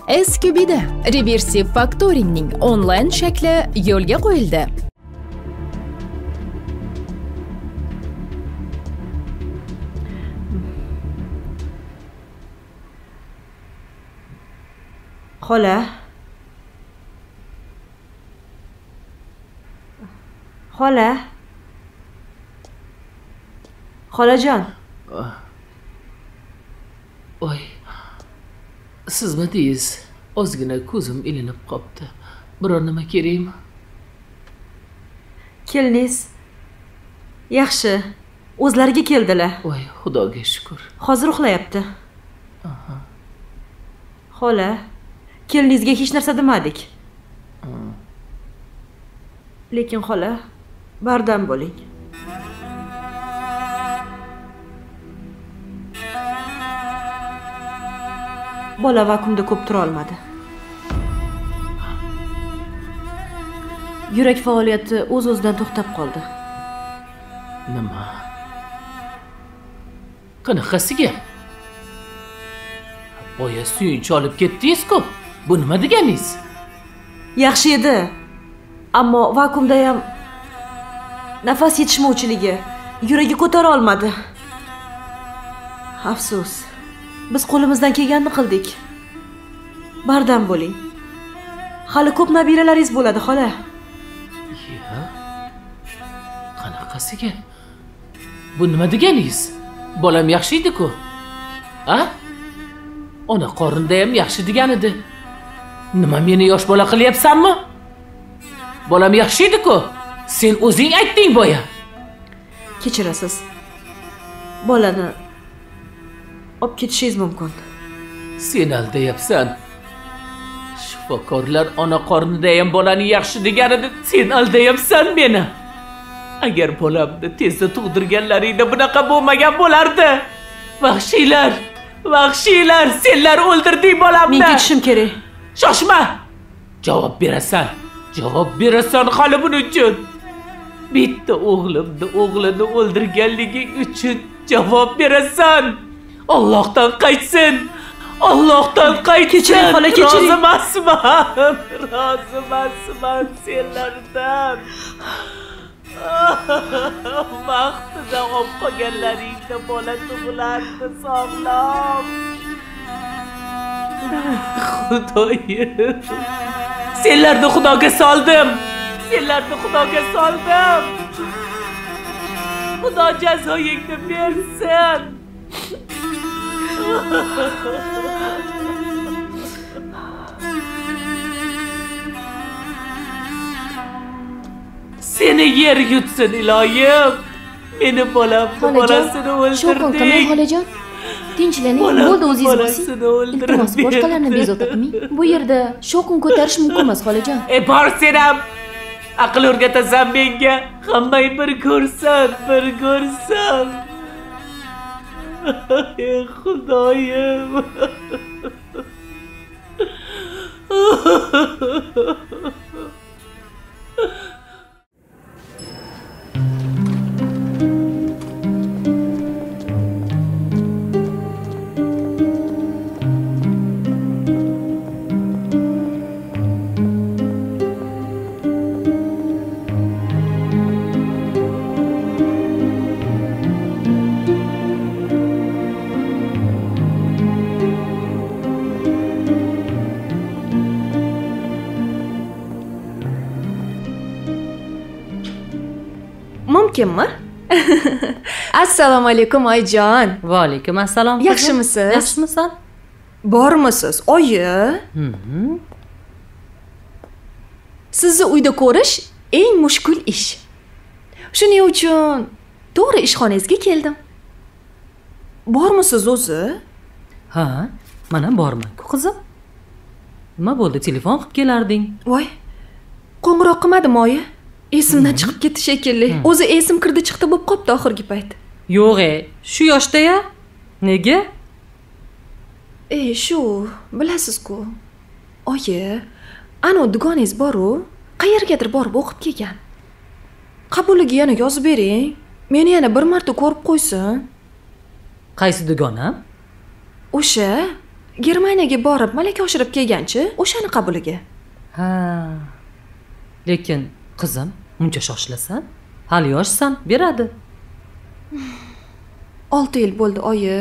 SQB'da Reversive Factoringning onlayn shakli yo'lga qo'yildi. Xola. Xola. Xolajon. Voy. Sizmidingiz? Ozgina ko'zim ilinib qopti. Biror nima kerakmi? Keliniz. Yaxshi. O'zlariga keldilar. Voy, Xudoga shukr. Hozir uxlayapti. Xola, keliningizga hech narsa demadik. Lekin xola, bardam bo'ling. Bola vakuumda ko'p tura olmadi. Yurak faoliyati o'z-o'zidan to'xtab qoldi. Nima? Qanaqasiga? Boya suyunch olib ketdingiz-ku. Bu nima deganingiz? Yaxshi edi. Ammo vakuumda ham nafas yetishmovchiligi, yuragi ko'tara olmadi. Afsus. Biz qo'limizdan kelganini qildik. Bardam bo'ling. Hali ko'p nabiralaringiz bo'ladi, xola. Ya. Qanaqasiga? Bu nima deganingiz? Bolam yaxshi edi-ku. Ha? Ona qornida ham yaxshi degan edi. Nima meni yosh bola qilyapsanmi? Bolam yaxshi edi-ku. Sen o'zing aytding boya. Kechirasiz. Bolani olib ketishingiz mumkin. Sen aldayapsan. Shifokorlar ona qornida ham bolani yaxshi degan edi. Sen aldayapsan meni. Agar bolamni tezda tug'dirganlaringda bunaqa bo'lmagan bo'lardi. Vahshiylar, vahshiylar, senlar o'ldirding bolamni. Men ketishim kerak. Shoshma. Javob berasan. Javob berasan hali buning uchun. Bitta o'g'lini o'ldirganliging uchun javob berasan. Allohdan qaytsin. Allohdan qaytsin. Kechiring, xola, kechiring. Rozi emasman senlardan. Vaqtida olib qolganlaringda bola tug'ilardi sog'lom. Xudoyim. Senlarni Xudoga soldim. Senlarni Xudoga soldim. Xudo jazoingni bersin. Seni yer yutsin iloyim. Meni bolamni bolasini o'ldirding. Shovqin qilmang xolajon. Tinchlening, bo'ldi o'zingiz bo'lsin. Iltimos, boshqalarni bezovta qilmang. Bu yerda shovqin ko'tarish mumkin emas xolajon. Bor sen ham. Aql o'rgatasan menga. Hammang bir ko'rsin, bir ko'rsin. Ey Xudoyim. Mumkinmi? Assalomu alaykum oyijon. Va alaykum assalom. Yaxshimisiz? Yaxshimisan? Bormisiz, oyi? Sizni uyda ko'rish eng mushkul ish. Shuning uchun to'g'ri ishxonangizga keldim. Bormisiz o'zi? Ha, mana borman-ku qizim. Nima bo'ldi, telefon qilib kelarding? Voy. Qo'ng'iroq qilmadim oyi. Esimdan chiqib ketdi shekilli. O'zi esim kirdi chiqdi bo'lib qopti oxirgi payt. Yo'q, shu yoshda-ya. Nega? Shu, bilasiz-ku. Oyi, ana dugonangiz bor-ku, qayergadir borib o'qib kelgan. Qabuliga yana yozib bering. Meni yana bir marta ko'rib qo'ysin. Qaysi dugonam? O'sha Germaniyaga borib malaka oshirib kelganchi, o'shani qabuliga. Ha. Lekin qizim, muncha shoshilasan? Hali yoshsan, beradi. 6 yil bo'ldi, oyi.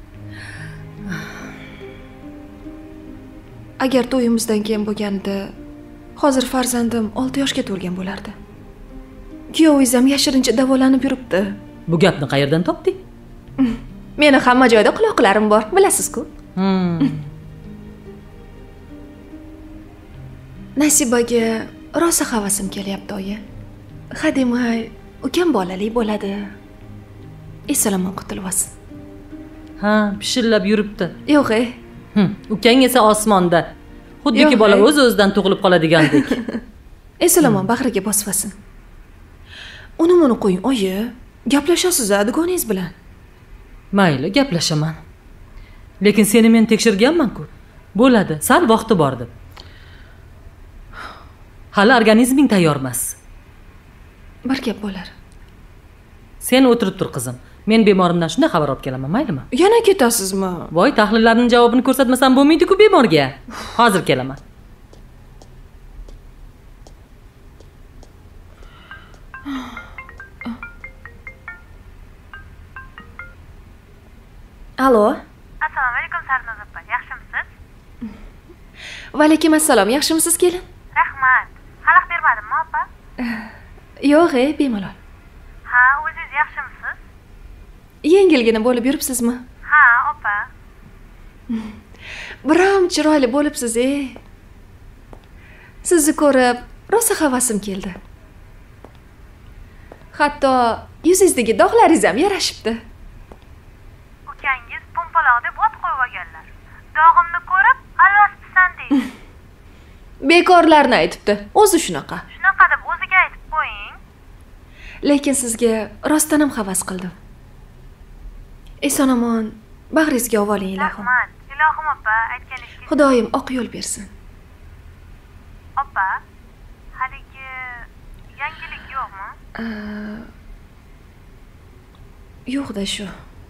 Agar to'yimizdan keyin bo'lganda, hozir farzandim 6 yoshga to'lgan bo'lardi. Kuyovingiz ham yashirincha davolanib yuribdi. Bu gapni qayerdan topding? Meni hamma joyda quloqlarim bor, bilasiz-ku. Nasibaga rosa havasim kelyapti, oyi. Hademay, ukam bolali bo'ladi. Esalomon qutulib olsin. Ha, pishillab yuribdi. Yo'q, Ukang esa osmonda. Xuddiki bola o'z-o'zidan tug'ilib qoladigandek. Esalomon bag'riga bosib olsin. Uni qo'ying, oyi. Gaplashasiz-a dugoningiz bilan. Mayli, gaplashaman. Lekin seni men tekshirganman-ku. Bo'ladi, sal vaqti bor deb. Hali organizming tayyor emas. Bir gap bo'lar. Sen o'tirib tur, qizim. Men bemorimdan shunday xabar olib kelaman, maylimi? Yana ketasizmi? Voy, tahlillarning javobini ko'rsatmasam bo'lmaydi-ku bemorga. Hozir kelaman. Alo. Assalomu alaykum Sarnoz opa, yaxshimisiz? Va alaykum assalom, yaxshimisiz kelin? Rahmat. Xalaq bermadimmi opa? Yo'q, bemalol. Ha, o'zingiz yaxshimisiz? Yengilgina bo'lib yuribsizmi? Ha, opa. Biram chiroyli bo'libsiz, Sizni ko'rib rosa havasim keldi. Hatto yuzingizdagi dog'laringiz ham yarashibdi. Ukangiz pompaloq deb ot qo'yib olganlar. Dog'imni ko'rib, alvasibsan deydi. Bekorlarni aytibdi. O'zi shunaqa. Shunaqa deb o'ziga aytib qo'ying. Lekin sizga rostdan ham havas qildim. Eson-omon bag'ringizga olib oling, ilohim. Rahmat. Ilohim opa, aytganingizga. Xudoyim oq yo'l bersin. Opa, haligi yangilik yo'qmi? Yo'q-da shu.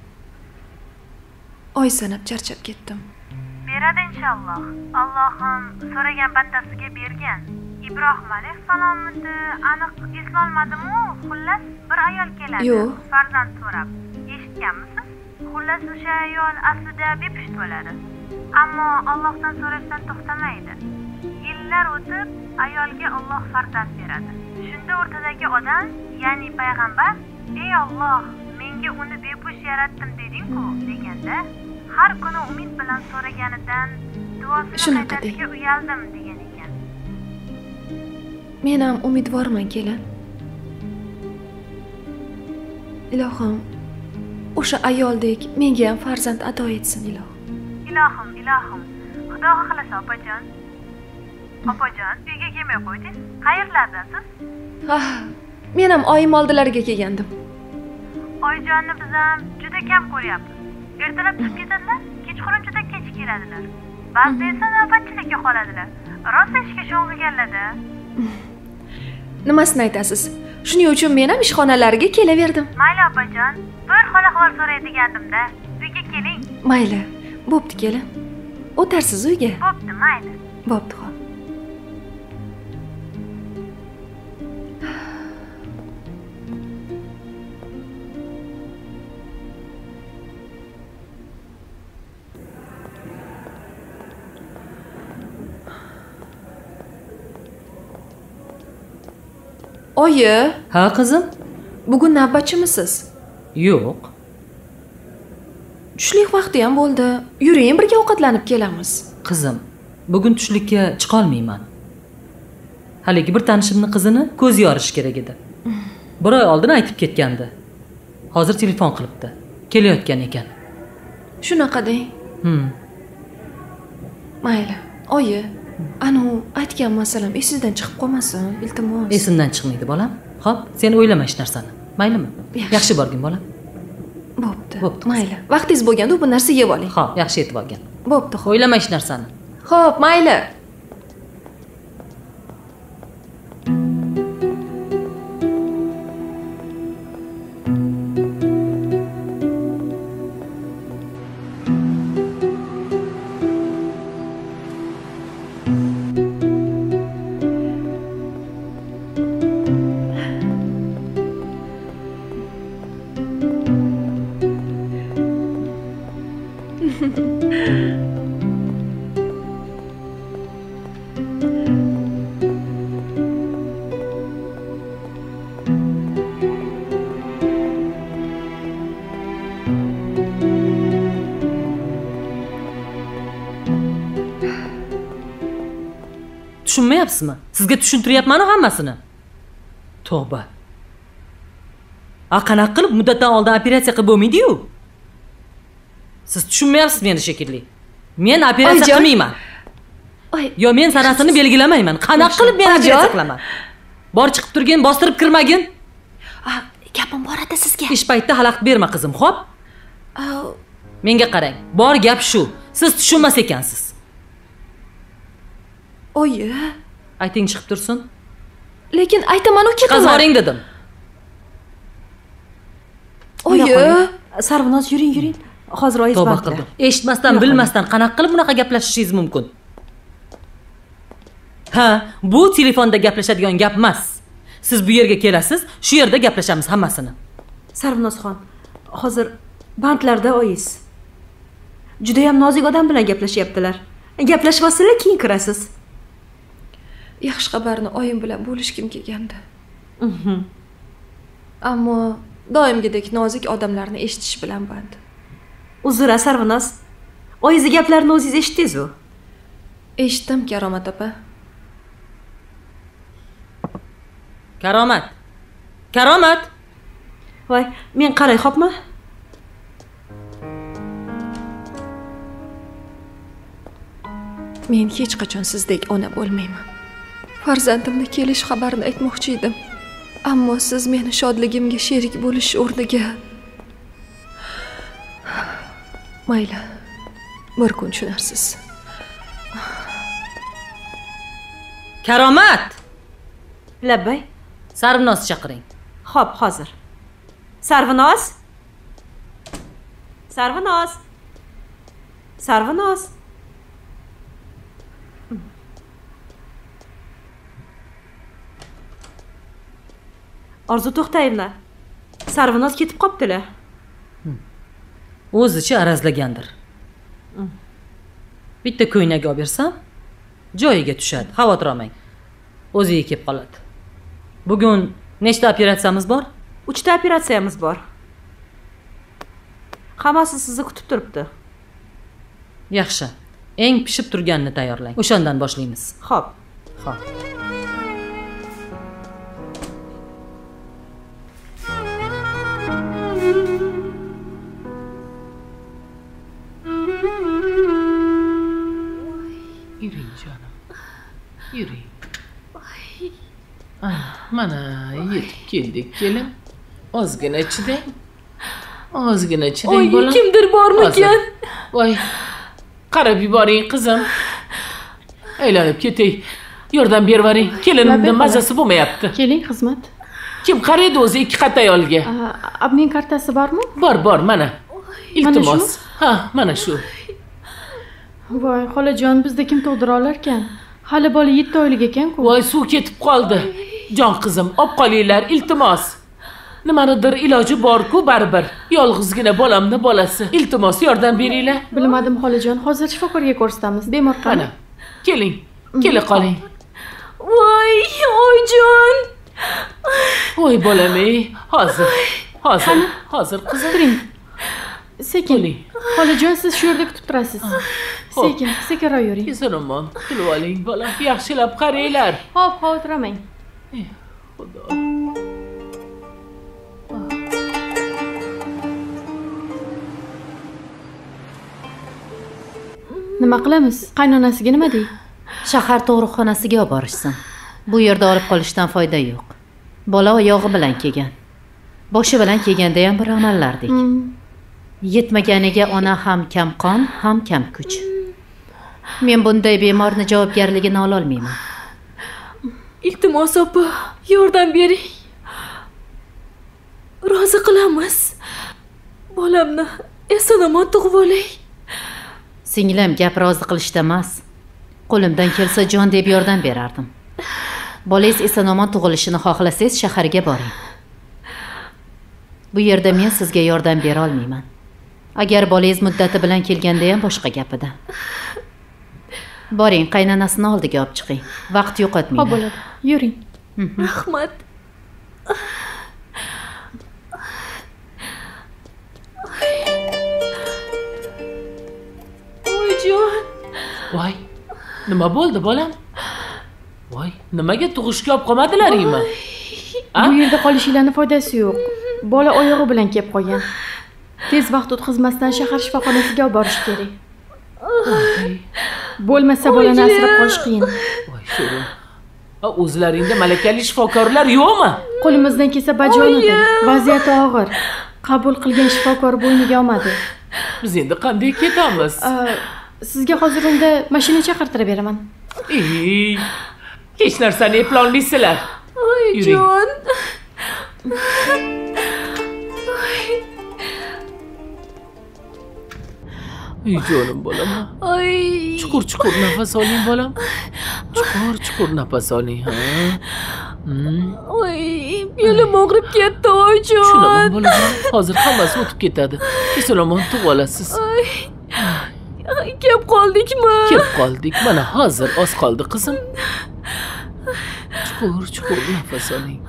Oy sanab charchab ketdim. Beradi inshaalloh. Allohim so'ragan bandasiga bergan. Ibrohim alayhissalomni aniq eslolmadim-u, xullas bir ayol keladi. Yo'q. Farzand so'rab. Eshitganmisiz? Xullas o'sha ayol aslida bepusht bo'ladi. Ammo Allohdan so'rashdan to'xtamaydi. Yillar o'tib ayolga Alloh farzand beradi. Shunda o'rtadagi odam, ya'ni payg'ambar, "Ey Alloh, menga uni bepusht yaratdim deding-ku" deganda, har kuni umid bilan so'raganidan duosini qaytarishiga uyaldim degan ekan. Men ham umidvorman, kelin. Ilohim, o'sha ayoldek menga ham farzand ato etsin, ilohim. Ilohim. Xudo xohlasa opajon. Opajon, uyga kelmay qo'ydingiz? Qayerlardasiz? Men ham oyim oldilariga kelgandim. Oyjonni biz ham juda kam ko'ryapmiz. Ertalab chiqib ketadilar, kechqurun juda kech keladilar. Ba'zida esa navbatchilikka qoladilar. Rosa ishga sho'ng'iganlar-da. Nimasini aytasiz? Shuning uchun men ham ishxonalariga kelaverdim. Mayli opajon, bir hol-ahvol so'raydigandim-da. Uyga keling. Mayli, bo'pti, kelin. O'tarsiz uyga? Bo'pti, mayli. Bo'pti, xo'p. Oyi. Ha, qizim? Bugun navbatchimisiz? Yo'q. Tushlik vaqti ham bo'ldi. Yuring, birga ovqatlanib kelamiz. Qizim, bugun tushlikka chiqa olmayman. Haligi bir tanishimni qizini ko'z yorish kerak edi. Bir oy oldin aytib ketgandi. Hozir telefon qilibdi. Kelayotgan ekan. Shunaqa deng. Mayli. Oyi, anu aytgan masalam esingizdan chiqib qolmasin, iltimos. Esimdan chiqmaydi, bolam. Xo'p, sen o'ylama hech narsani. Maylimi? Yaxshi borgin, bolam. Bo'pti. Mayli. Vaqtingiz bo'lganda bu narsa yeb oling. Xo'p, yaxshi yetib olgan. Bo'pti, xo'p. O'ylama hech narsani. Xo'p, mayli. Tushunmayapsizmi? Sizga tushuntiryapman hammasini. Tavba. Qanaqa qilib muddatdan oldin operatsiya qilib bo'lmaydi-yu? Siz tushunmayapsiz meni shekilli. Men operatsiya qilmayman. Yo men sanasini belgilamayman. Qanaqa qilib men operatsiya qilaman? Bor chiqib turgin, bostirib kirmagin. Gapim bor edi sizga. Ish paytida xalaqit berma qizim, xo'p? Menga qarang. Bor gap shu. Siz tushunmas ekansiz. Oyi, ayting chiqib tursin. Lekin aytaman-ku ketaman. Qazoring dedim. Oyi, Sarvinoz yuring. Hozir oyingiz Tavba bandlar. qildim. Eshitmasdan, bilmasdan qanaqa qilib bunaqa gaplashishingiz mumkin? Ha, bu telefonda gaplashadigan gap emas. Siz bu yerga kelasiz, shu yerda gaplashamiz hammasini. Sarvinozxon, hozir bandlarda oyingiz. Juda ham nozik odam bilan gaplashyaptilar. Gaplashib olsanglar keyin kirasiz. Yaxshi xabarni oyim bilan bo'lishkim kelgandi. Ammo doimgidek nozik odamlarni eshitish bilan band. Uzr, Sarvinoz. Oyingiz gaplarini o'zingiz eshitdingiz-ku? Eshitdim, Karomat opa. Karomat. Voy, men qaray, xo'pmi? Men hech qachon sizdek ona bo'lmayman. Farzandimni kelish xabarini aytmoqchi edim. Ammo siz meni shodligimga sherik bo'lish o'rniga mayli. Bir kun tushunarsiz. Karomat. Labbay. Sarvinoz chaqiring. Xo'p, hozir. Sarvinoz. Orzu to'xtayimlar. Sarvinoz ketib qoptilar. O'zicha arazlagandir. Bitta ko'ynak olib bersam, joyiga tushadi. Xavotir olmang. O'ziga kelib qoladi. Bugun nechta operatsiyamiz bor? 3 ta operatsiyamiz bor. Hammasi sizni kutib turibdi. Yaxshi. Eng pishib turganini tayyorlang. O'shandan boshlaymiz. Xo'p. Yuring jonim. Yuring. Mana yetib keldik, kelin. Ozgina chidang. Bolam. Kimdir bormikan? Voy. Qarab yuboring qizim. Aylanib ketay. Yordam bervaring. Kelinimning mazasi bo'lmayapti. Keling, xizmat. Kim qaraydi o'zi ikki qat ayolga? Obmen kartasi bormi? Bor, mana. Iltimos. Ha, mana shu. Voy, xolajon, bizda kim tug'dira olarkan? Hali bola 7 oylik ekan-ku. Voy, suv ketib qoldi. Jon qizim, olib qolinglar, iltimos. Nimanidir iloji bor-ku baribir. Yolg'izgina bolamni bolasi. Iltimos, yordam beringlar. Bilmadim, xolajon. Hozir shifokorga ko'rsatamiz. Bemor qani? Mana. Keling. Kela qoling. Voy, oyjon. Voy bolam-ey, hozir qizim. Turing. Sekin. Bo'ling. Xolajon, siz shu yerda kutib turasiz. Sekinroq yuring. Eson-omon qilib oling, bolam. Yaxshilab qaranglar. Xo'p, xavotirlamang. Xudo. Nima qilamiz? Qaynonasiga nima dey? Shahar tug'ruqxonasiga olib borishsin. Bu yerda olib qolishdan foyda yo'q. Bola oyog'i bilan kelgan. Boshi bilan kelganda ham bir amallardik. Yetmaganiga ona ham kam qon, ham kam kuch. Men bunday bemorni javobgarligini ola olmayman. Iltimos opa, yordam bering. Rozi qilamiz. Bolamni eson-omon tug'ib olay. Singlim, gap rozi qilishda emas. Qo'limdan kelsa jon deb yordam berardim. Bolangiz eson-omon tug'ilishini xohlasangiz shaharga boring. Bu yerda men sizga yordam bera olmayman. Agar bolangiz muddati bilan kelganda ham boshqa gap edi. Boring, qaynonasini oldiga olib chiqing. Vaqt yo'qotmang. Xo'p bo'ladi. Yuring. Rahmat. Oyijon. Voy, nima bo'ldi bolam? Voy, nimaga tug'ishga olib qolmadilaringmi? Bu yerda qolishinglarning foydasi yo'q. Bola oyog'i bilan kelib qolgan. Tez vaqt o'tkazmasdan shahar shifoxonasiga olib borish kerak. Bo'lmasa bolani asrab qolish qiyin. Voy, sho'rim. O'zlaringda malakali shifokorlar yo'qmi? Qo'limizdan kelsa bajon edi. Vaziyati og'ir. Qabul qilgan shifokor bo'yniga olmadi. Biz endi qanday ketamiz? Sizga hozir unda mashina chaqirtirib beraman. Hech narsani eplolmaysizlar. Oyijon. Ey jonim bolam. Ay. Chuqur nafas oling bolam. Chuqur nafas oling, ha. Ay, belim og'rib ketdi, oyijon. Shunaqa bolajon, hozir hammasi o'tib ketadi. Eson-omon tug'ib olasiz. Ay, kelib qoldikmi? Kelib qoldik. Mana hozir oz qoldi qizim. Chuqur nafas oling.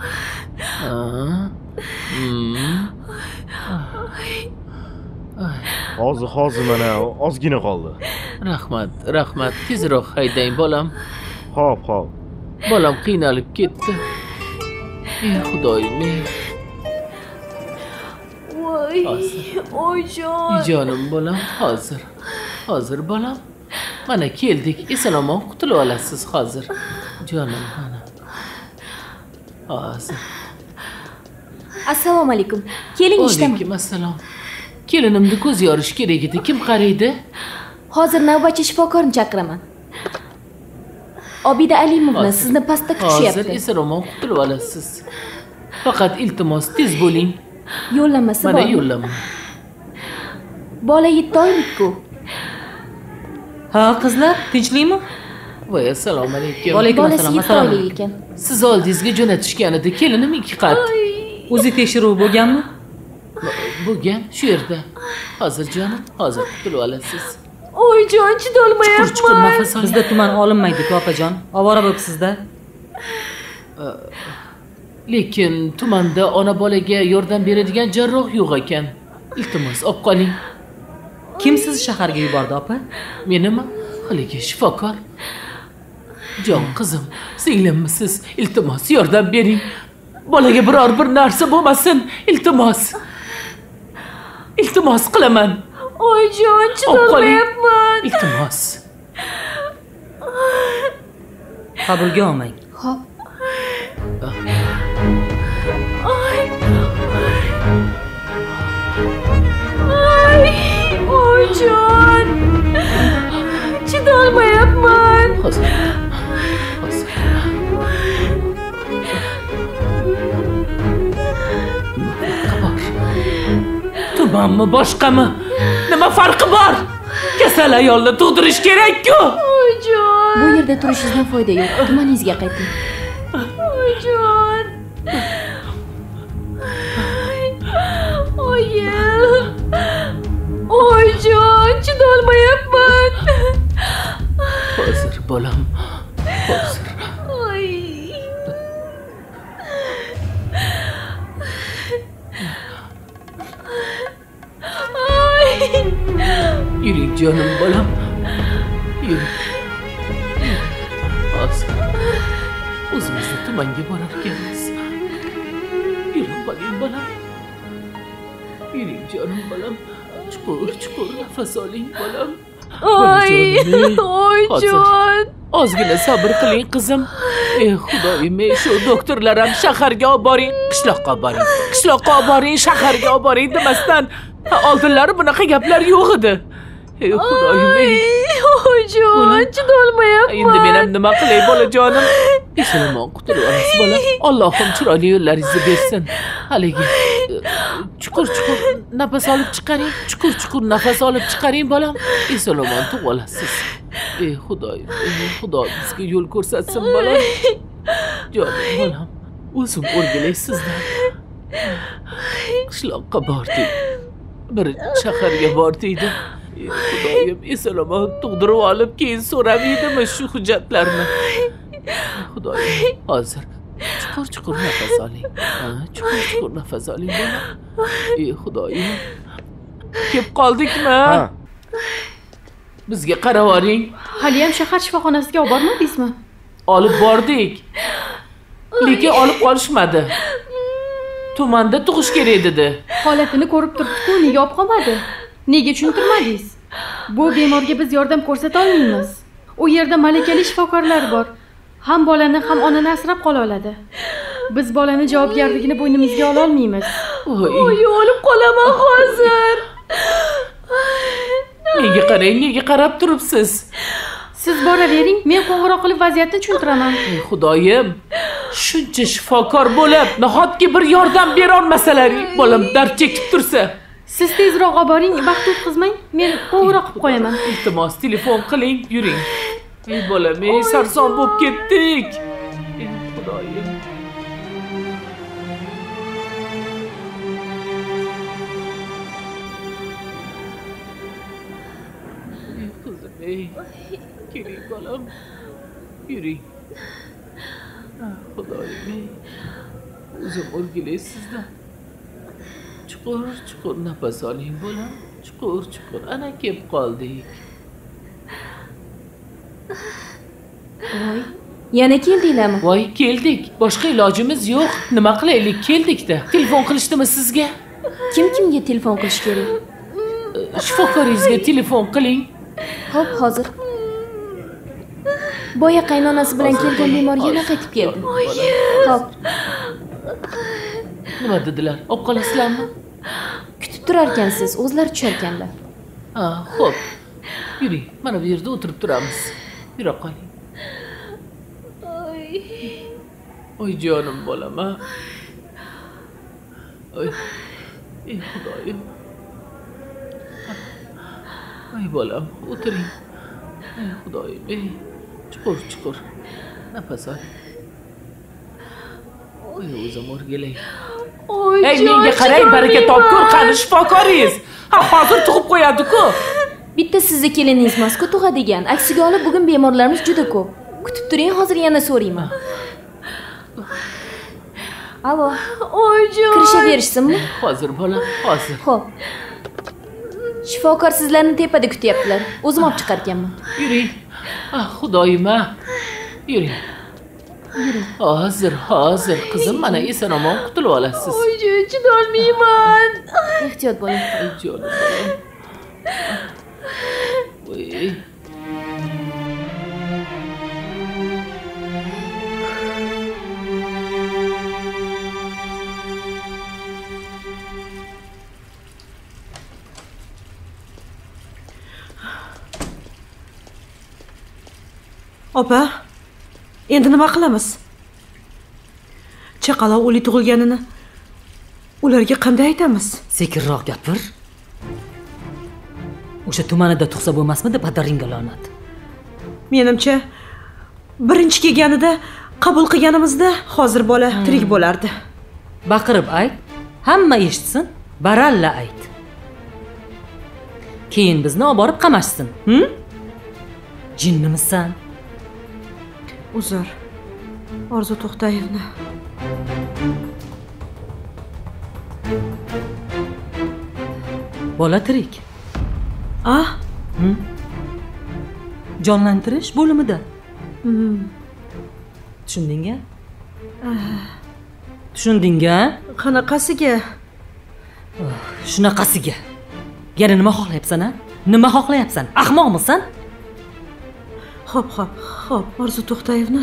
Hozir mana ozgina qoldi. Rahmat. Tezroq haydang bolam. Xo'p. Bolam qiynalib ketdi. Ey Xudoyim. Voy, oyijon. Jonim bolam, hozir bolam. Mana keldik. Eson-omon qutulib olasiz hozir. Jonim mana. Hozir. Assalomu alaykum. Keling ishdaman. Alaykum assalom. Kelinimni ko'z yorish kerak edi. Kim qaraydi? Hozir navbatchi shifokorni chaqiraman. Obida Alimovna sizni pastda kutishyapti. Hozir eson-omon qutulib olasiz. Faqat iltimos tez bo'ling. Yo'llanmasi bor. Mana yo'llanma. Bola 7 oylik-ku. Ha, qizlar, tinchlikmi? Voy, assalomu alaykum. Alaykum Bolasi assalom. 7 oylik ekan. Siz oldingizga jo'natishgan edi. Kelinim 2 qat. O'zi tekshiruv bo'lganmi? Bo'lgan shu yerda. Hozir jonim, hozir qutulib olasiz. Oyijon, chidolmayapman. Chuqur nafas oling. Bizda tuman olinmaydi-ku, opajon. Ovora bo'libsiz-da. Lekin tumanda ona bolaga yordam beradigan jarroh yo'q ekan. Iltimos, olib qoling. Kim sizni shaharga yubordi, opa? Menimi? Haligi shifokor. Jon qizim, singlimisiz? Iltimos, yordam bering. Bolaga biror bir narsa bo'lmasin. Iltimos qilaman. Oyijon, chidolmayapman. Iltimos. Qabulga olmang. Xo'p. Oyijon. Chidolmayapman. Hozir. Tumanmi, boshqami? Nima farqi bor? Kasal ayolni tug'dirish kerak-ku. Oyijon. Bu yerda turishingizdan foyda yo'q. Tumaningizga qayting. Oyijon. Oyim. Oyijon, chidolmayapman. Hozir bolam. Hozir. Oy. Yuring jonim bolam. Yuring. Hozir. O'zimizni tumanga borar ekanmiz. Yuring bolam. Yuring jonim bolam. Chuqur nafas oling bolam. Oyijon. Ozgina sabr qiling qizim. Ey Xudoyim, shu doktorlar ham shaharga olib boring, qishloqqa olib boring, shaharga olib boring demasdan oldinlari bunaqa gaplar yo'q edi. Ey Xudoyim, Oyijon, chidolmayapman. endi men ham nima qilay bolajonim? Eson-omon qutulib olasiz bola. Allohim chiroyli yo'llaringizni bersin. Haligi chuqur nafas olib chiqaring. Chuqur nafas olib chiqaring bolam. Eson-omon tug'ib olasiz. Ey Xudoyim, Xudo bizga yo'l ko'rsatsin bolam. Jonim bolam, o'zim o'rgilay sizdan. Qishloqqa bordik. bir shaharga bordik. Xudoyim eson-omon tug'dirib olib, keyin so'ramaydimi shu hujjatlarni? Xudoyim, hozir chuqur nafas oling. Chuqur nafas oling bola. Xudoyim. Kelib qoldikmi? Ha. Bizga qarab oling. Haliyam shahar shifoxonasiga olib bormadingizmi? Olib bordik. Lekin olib qolishmadi. Tumanda tug'ish kerak dedi. Holatini ko'rib turibdi-ku, nega olib qolmadi? Nega tushuntirmadingiz? Bu bemorga biz yordam ko'rsata olmaymiz. U yerda malakali shifokorlar bor. Ham bolani, ham onani asrab qola oladi. Biz bolani javobgarligini bo'ynimizga ola olmaymiz. Oy, O'lib qolaman hozir. Nega qarab turibsiz? Siz boravering, men qo'ng'iroq qilib vaziyatni tushuntiraman. Xudoyim, shuncha shifokor bo'lib, nahotki bir yordam bera olmasalaring, bolam dard chekib tursa. Siz tezroq olib boring, vaqt o'tkazmang. Men qo'ng'iroq qilib qo'yaman. Iltimos, telefon qiling, yuring. Ey bolam, sarson bo'lib ketdik. Xudoyim. Qizim, keling bolam. Yuring. Xudoyim. O'zim o'rgilaysizda. Chuqur nafas oling bolam. Chuqur. Ana kelib qoldik. Voy, yana keldinglarmi? Voy, keldik. Boshqa ilojimiz yo'q. Nima qilaylik? Keldik-da. Telefon qilishdimi sizga? Kimga telefon qilish kerak? Shifokoringizga telefon qiling. Xo'p, hozir. Boya qaynonasi bilan kelgan bemor yana qaytib keldi. Xo'p. Nima dedilar? Olib qolasizlarmi? Kutib turar ekansiz, o'zlari tushar ekanlar. Xo'p. Yuring, mana bu yerda o'tirib turamiz. Yura qoling. Oy jonim bolam, ha. Oy. Ey Xudoyim. Oy bolam, o'tiring. Ey Xudoyim, ey. Chuqur. Nafas ol. Oy, o'zim o'rgilay. Ey, menga qarang, baraka topkur, qani shifokoringiz. Hozir tug'ib qo'yadi-ku. Bitta sizni keliningiz emas-ku tug'adigan. Aksiga olib bugun bemorlarimiz juda ko'p. Kutib turing, hozir yana so'rayman. Alo. Oyjon. Kirishaverishsinmi? Hozir bolam, hozir. Xo'p. Shifokor sizlarni tepada kutyaptilar. O'zim olib chiqarganman. Yuring. Xudoyim, ha. Yuring. Hozir qizim, mana eson-omon qutulib olasiz. Oyjon, chidolmayman. Ehtiyot bo'ling. Jonim bolam. Voy. Opa, endi nima qilamiz? Chaqaloq o'lik tug'ilganini ularga qanday aytamiz? Sekinroq gapir. O'sha tumanida tug'sa bo'lmasmidi, padaringga la'nat. Menimcha, birinchi kelganida qabul qilganimizda hozir bola tirik bo'lardi. Baqirib ayt, hamma eshitsin, baralla ayt. Keyin bizni olib borib qamashsin. Jinnimisan? Uzr. Orzu To'xtayevni. Bola tirik. Jonlantirish bo'limida. Tushundingmi? Tushundingmi? Qanaqasiga? Shunaqasiga. Yana nima xohlayapsan, ha? Nima xohlayapsan? Ahmoqmisan? Xo'p, Orzu To'xtayevni.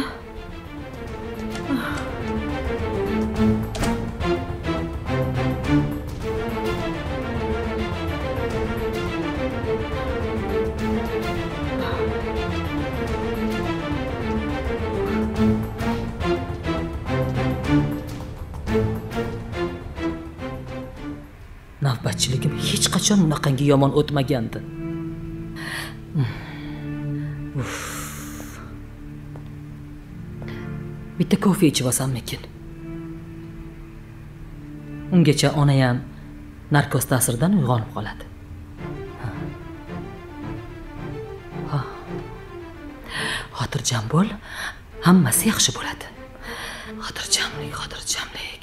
Navbatchiligim hech qachon bunaqangi yomon o'tmagandi. Bitta kofe ichib olsammikin. Ungacha ona ham narkoz ta'siridan uyg'onib qoladi. Ha. Xotirjam bo'l, hammasi yaxshi bo'ladi. Xotirjamlik, xotirjamlik.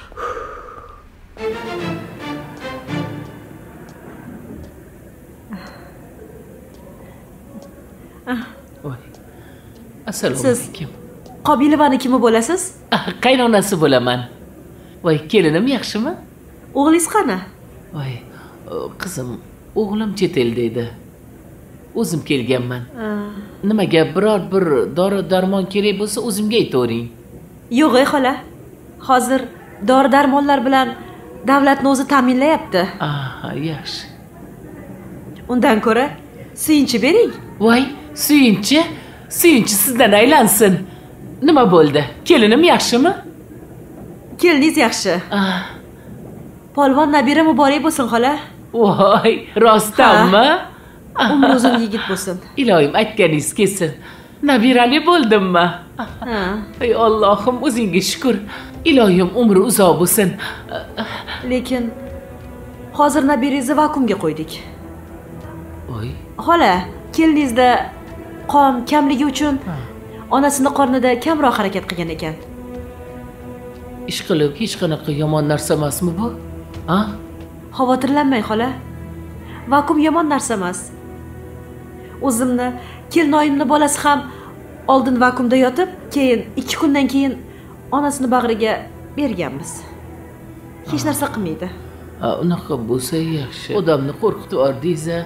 Voy. Assalomu Siz alaykum. Qobilovani kimi bo'lasiz? Qaynonasi bo'laman. Voy, kelinim yaxshimi? O'g'lingiz qani? Voy, qizim, o'g'lim chet elda edi. O'zim kelganman. Nimaga biror bir dori-darmon kerak bo'lsa, o'zimga aytavering. Yo'q, xola. Hozir dori-darmonlar bilan davlatni o'zi ta'minlayapti. Aha, yaxshi. Undan ko'ra suyunchi bering. Voy, suyunchi sizdan aylansin. Nima bo'ldi? Kelinim yaxshimi? Keliningiz yaxshi. Polvon nabira muborak bo'lsin, xola. Voy, rostdanmi? Umri uzun yigit bo'lsin. Iloyim aytganingiz kelsin. Nabirali bo'ldimmi? Ey Allohim, o'zingga shukr. Iloyim umri uzoq bo'lsin. Lekin hozir nabirangizni vakuumga qo'ydik. Voy. Xola, keliningizda qon kamligi uchun onasini qornida kamroq harakat qilgan ekan. Ishqilib hech qanaqa yomon narsa emasmi bu? Ha? Xavotirlanmang, xola. Vakuum yomon narsa emas. O'zimni, kelinoyimni bolasi ham oldin vakuumda yotib, keyin 2 kundan keyin onasini bag'riga berganmiz. Hech narsa qilmaydi. Unaqa bo'lsa yaxshi. Odamni qo'rqitib yubordingiz-a?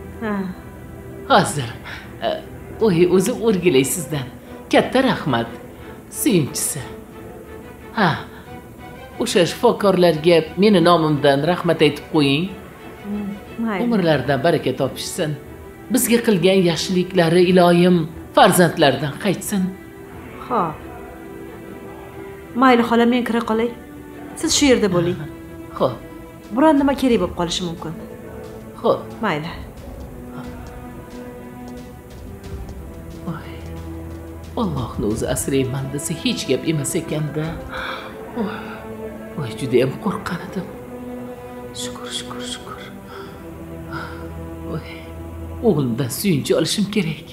Hozir o'zi o'rgilay sizdan. Katta rahmat. Suyunchisi. O'sha shifokorlarga meni nomimdan rahmat aytib qo'ying. Umrlaridan baraka topishsin. Bizga qilgan yaxshiliklari iloyim farzandlardan qaytsin. Xo'p. Mayli, xola, men kira qolay. Siz shu yerda bo'ling. Xo'p. Biron nima kerak bo'lib qolishi mumkin. Xo'p. Mayli. Allohni o'zi asrayman desa hech gap emas ekanda. Voy, juda ham qo'rqqan edim. Shukr. Voy, o'g'limdan suyunchi olishim kerak.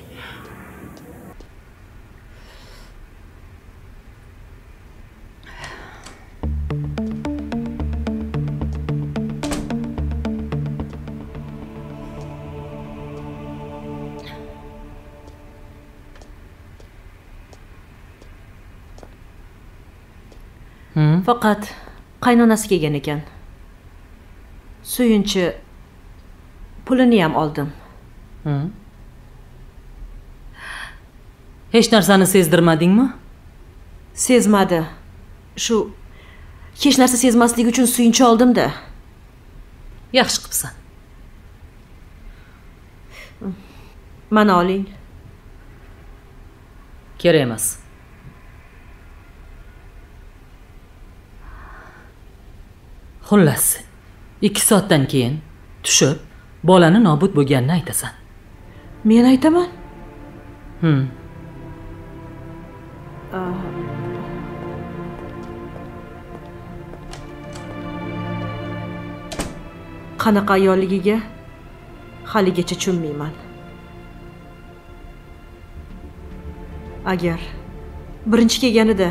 Faqat qaynonasi kelgan ekan. Suyunchi pulini ham oldim. Hech narsani sezdirmadingmi? Sezmadi. Shu hech narsa sezmaslik uchun suyunchi oldim-da. Yaxshi qilibsan. Mana oling. Kerak emas. Xullas, 2 soatdan keyin tushib, bolani nobud bo'lganini aytasan. Men aytaman? Qanaqa ayolligiga haligacha tushunmayman. Agar birinchi kelganida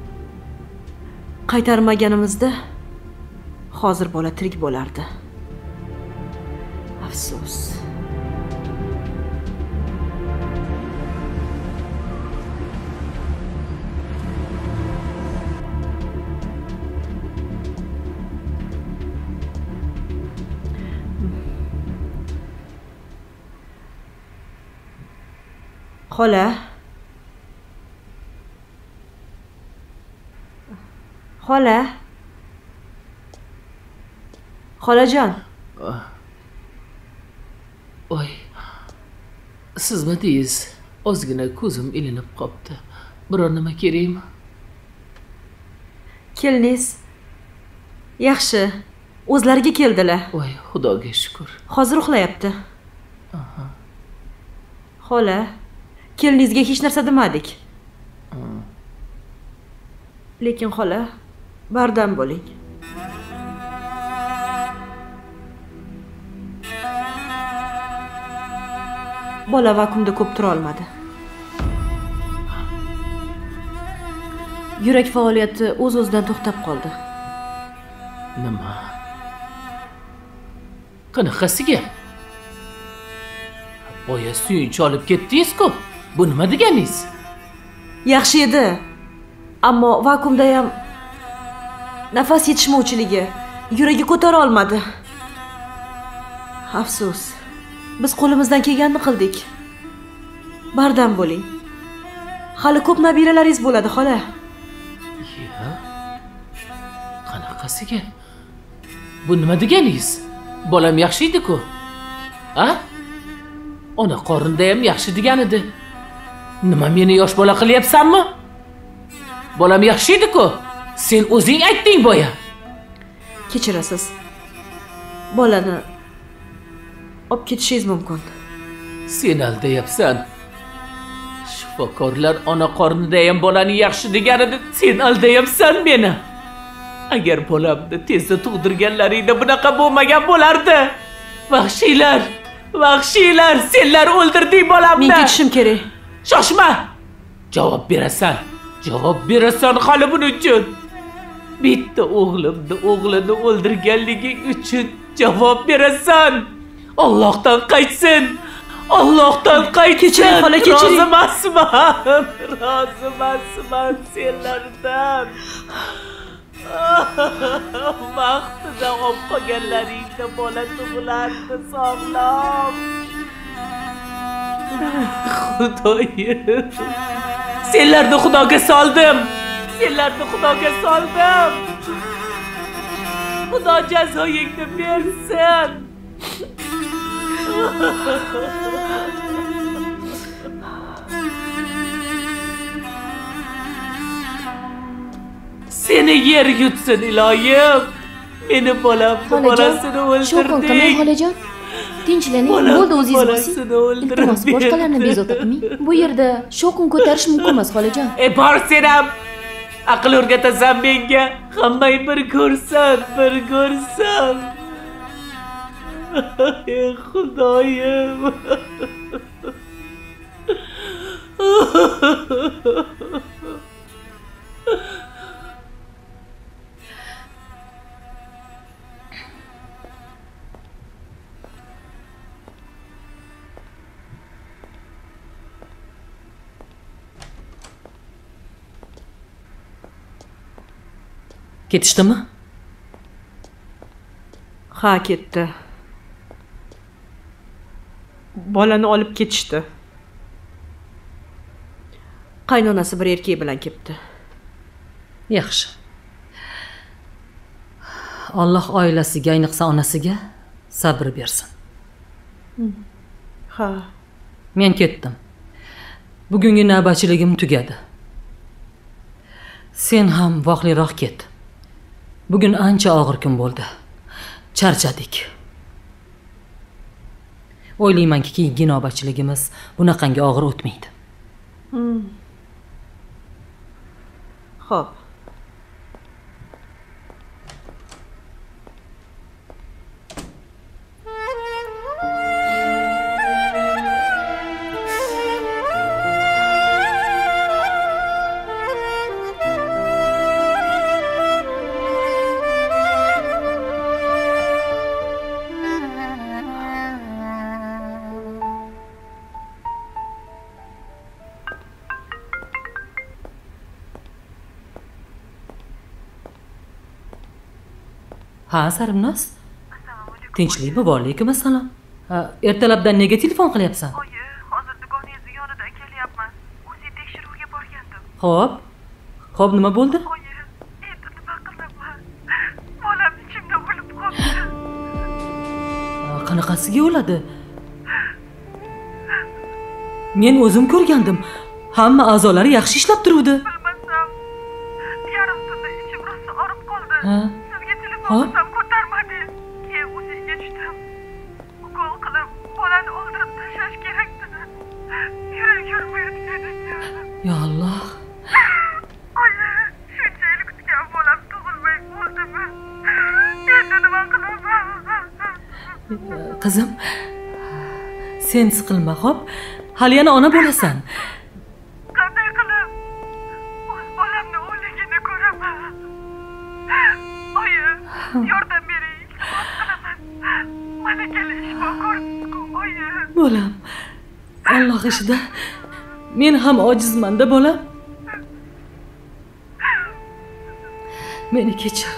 qaytarmaganimizda hozir bola tirik bo'lardi. Afsus. Xola. Xolajon. Voy. Sizmi deysiz? Ozgina ko'zim ilinib qopti. Biror nima kerakmi? Keliningiz yaxshi. O'zlariga keldilar. Voy, Xudoga shukr. Hozir uxlayapti. Xola, keliningizga hech narsa demadik. Lekin xola, bardam bo'ling. bola vakuumda ko'p tura olmadi. Yurak faoliyati o'z-o'zidan to'xtab qoldi. Nima? Qanaqasiga? Boya suyunchi olib ketdingiz-ku. Bu nima deganingiz? Yaxshi edi. Ammo vakuumda ham nafas yetishmovchiligi, yuragi ko'tara olmadi. Afsus. Biz qo'limizdan kelganini qildik. Bardam bo'ling. Hali ko'p nabiralaringiz bo'ladi, xola. Qanaqasiga? Bu nima deganingiz? Bolam yaxshi edi-ku. Ha? Ona qorinda ham yaxshi degan edi. Nima meni yosh bola qilyapsanmi? Bolam yaxshi edi-ku. Sen o'zing aytding boya. Kechirasiz. Bolani olib ketishingiz mumkin. Sen aldayapsan. Shifokorlar ona qornida ham bolani yaxshi degan edi. Sen aldayapsan meni. Agar bolamni tezda tug'dirganlaringda bunaqa bo'lmagan bo'lardi. Vahshiylar, vahshiylar, senlar o'ldirding bolamni. Men ketishim kerak. Shoshma. Javob berasan. Javob berasan hali buning uchun. Bitta o'g'lini o'ldirganliging uchun javob berasan. Allohdan qaytsin. Allohdan qaytsin. Kechiring, xola, kechiring. Rozi emasman senlardan. Vaqtida olib qolganlaringda bola tug'ilardi sog'lom. Xudoyim. Senlarni Xudoga soldim. Senlarni Xudoga soldim. Xudo jazoingni bersin. Seni yer yutsin iloyim. Meni bolamni bolasini o'ldirding. Shovqin qilmang xolajon. Tinchlening, bo'ldi o'zingiz bosing. Iltimos, boshqalarni bezovta qilmang. Bu yerda shovqin ko'tarish mumkin emas xolajon. Bor sen ham aql o'rgatasan menga. Hammang bir ko'rsin, bir ko'rsin. Ey Xudoyim. Ketishdimi? Ha, ketdi. Bolani olib ketishdi. Qaynonasi bir erkak bilan ketdi. Yaxshi. Alloh oilasiga, ayniqsa onasiga sabr bersin. Ha. Men ketdim. Bugungi navbatchiligim tugadi. Sen ham voqliroq ket. Bugun ancha og'ir kun bo'ldi. Charchadik. O'ylaymanki, keyingi navbatchiligimiz bunaqangi og'ir o'tmaydi. Xo'p. Ha, Sarimnos. Tinchlikmi? Va alaykum assalom. Ertalabdan nega telefon qilyapsan? Oyi, hozir dugoningizni yonidan kelyapman. O'zing tekshiruvga borgandim. Xo'p, nima bo'ldi? Oyi, endi nima qilaman? Bolam ichimda o'lib qoldi. Qanaqasiga o'ladi? Men o'zim ko'rgandim. Hamma a'zolari yaxshi ishlab turuvdi. Bilmasam, yarim tunda ichim rosa og'rib qoldi. Sizga telefon Hop. qilsam ko'tarmadingiz. Keyin o'zingga tushdim. Ukol qilib, bolani o'ldirib tashlash kerak dedi. Yurak yurmayotgan ekan. Ya Alloh. Oyi, shunchalik kutgan bolam tug'ilmay o'ldimi? Endi nima qilaman? Qizim, Sen siqilma, xo'p? Hali yana ona bo'lasan. Qanday qilib o'z bolamni o'ligini ko'raman? Oyi, yordam bering. Malakali shifokor, oyi. Bolam, Alloh ishida men ham ojizman-da, bolam. Meni kechir.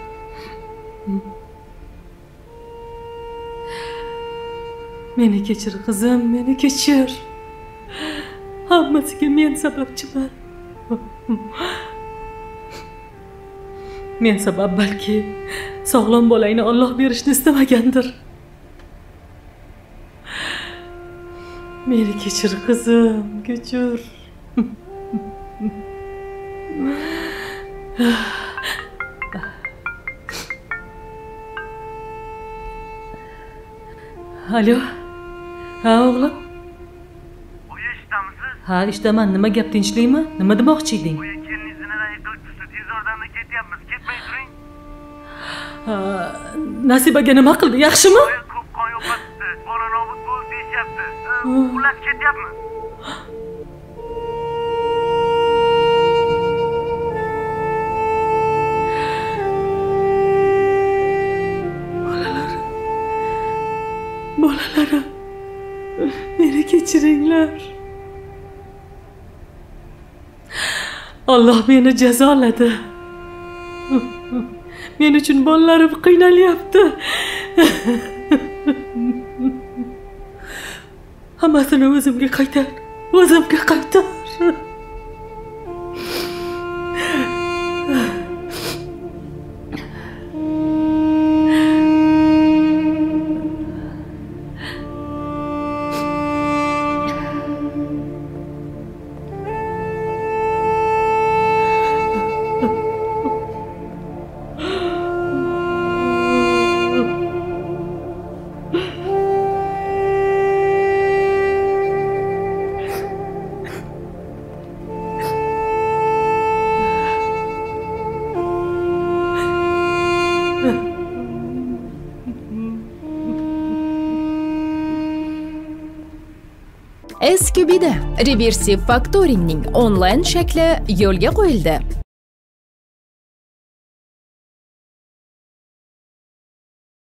Meni kechir qizim, meni kechir. Hammasiga men sababchiman. Men sabab balki sog'lom bolangni Alloh berishni istamagandir. Meni kechir qizim, kechir. Alo. Ha, o'g'lim. Oyi, ishtamisiz? Ha, ishdaman. Nima gap, tinchlikmi? Nima demoqchi eding? Oyi, kelinizni yiqilib tushdi. Tez yordamga ketyapmiz. Ketmay turing. Ha, Nasibaga nima qildi? Yaxshimi? Oyi, ko'p qon yo'qotdi. Bola nobud bo'ldi deyapti. Xullas ketyapmiz. Bolalarim, meni kechiringlar. Alloh meni jazoladi. Men uchun bolalarim qiynalyapti. Hammasini o'zimga qaytar. O'zimga qaytar. SQB'da reversive faktoringning onlayn shakli yo'lga qo'yildi.